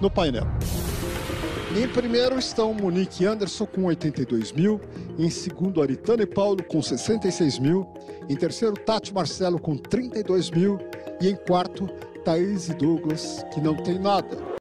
no painel. Em primeiro estão Monique e Anderson com 82 mil, em segundo Aritana e Paulo com 66 mil, em terceiro Tati e Marcelo com 32 mil e em quarto Thaís e Douglas, que não tem nada.